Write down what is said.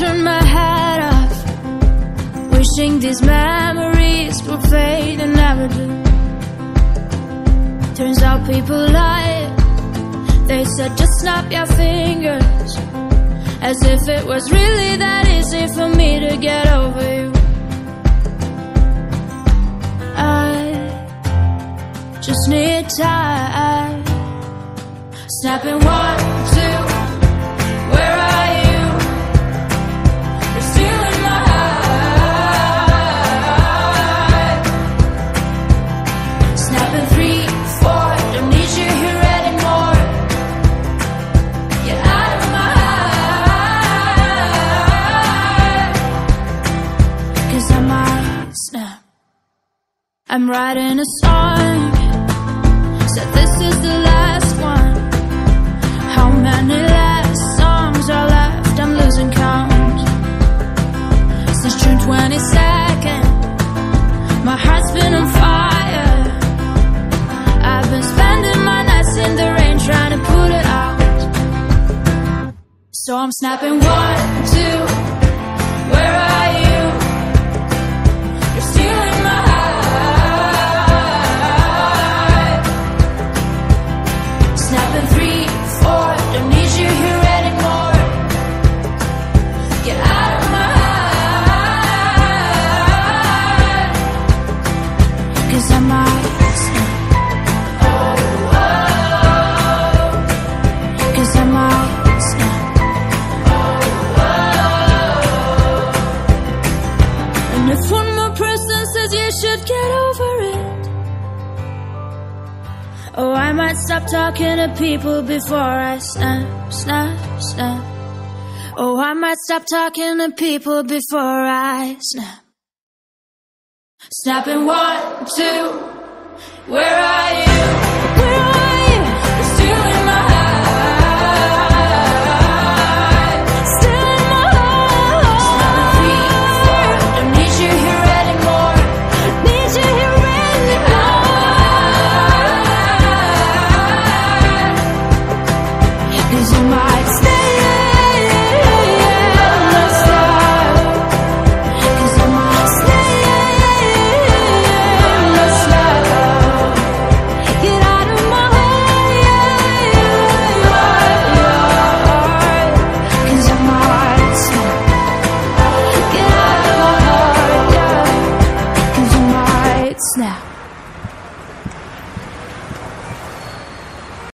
turn my head off, wishing these memories would fade and never do. Turns out people lie. They said just snap your fingers, as if it was really that easy for me to get over you. I just need time. Snapping 1, 2, where are you? You're stealing my heart. Snapping 3, 4, don't need you here anymore. Get out of my heart. 'Cause I might snap. I'm writing a song, said this is the last one. How many last songs are left? I'm losing count. Since June 22nd, my heart's been on fire. I've been spending my nights in the rain trying to put it out. So I'm snapping 1, 2, where are you? You're stealing my heart. Snapping 3, 4, don't need you here anymore. Get out of my heart. 'Cause I might snap. Oh, oh. 'Cause I might snap. Oh, oh. And if one more person says you should get over it, oh, I might stop talking to people before I snap, snap, snap. Oh, I might stop talking to people before I snap. Snapping 1, 2, where are